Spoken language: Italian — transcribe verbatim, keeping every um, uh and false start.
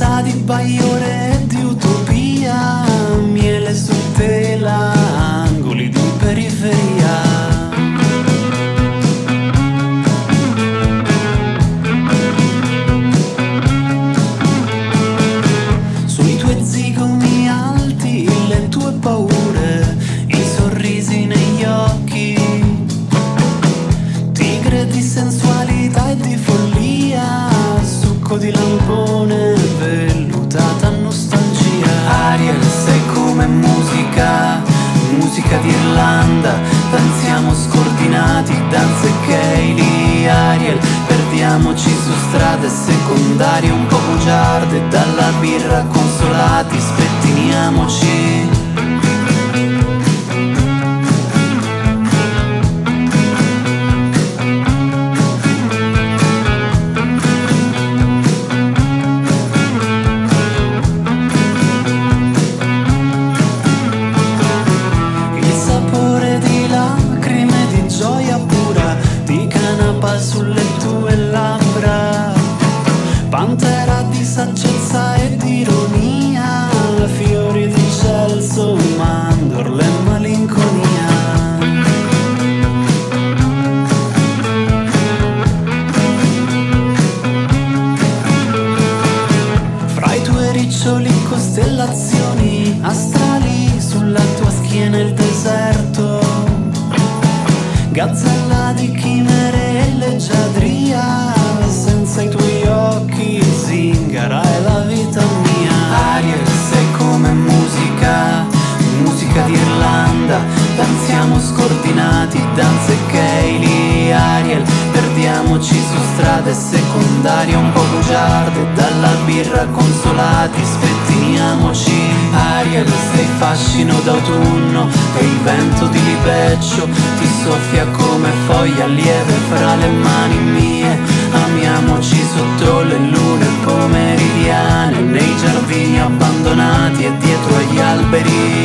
sa di bagliore e di utopia, miele su tela, angoli di periferia. Sui tuoi zigomi alti, le tue paure, i sorrisi negli occhi, tigre di sensualità e di follia, succo di lampone, vellutata nostalgia. Ariel, sei come musica, musica d'Irlanda, danziamo scordinati, danze Kaylee. Ariel, perdiamoci su strade secondarie un po' bugiarde, dalla birra consolati, spettiniamoci. Sulle tue labbra, pantera di saggezza e di ironia, fiori di celso, mandorle e malinconia. Fra i tuoi riccioli costellazioni astrali, sulla tua schiena il deserto, gazzella di chimere e leggiadria, senza i tuoi occhi zingara è la vita mia. Ariel, sei come musica, musica d'Irlanda, danziamo scordinati, danze Kaylee. Ariel, perdiamoci su strade secondarie un po' bugiarde, dalla birra consolati, spettiniamoci. Ariel, sei fascino d'autunno e il vento di Libeccio ti soffia come foglia lieve fra le mani mie. Amiamoci sotto le lune pomeridiane, nei giardini abbandonati e dietro agli alberi.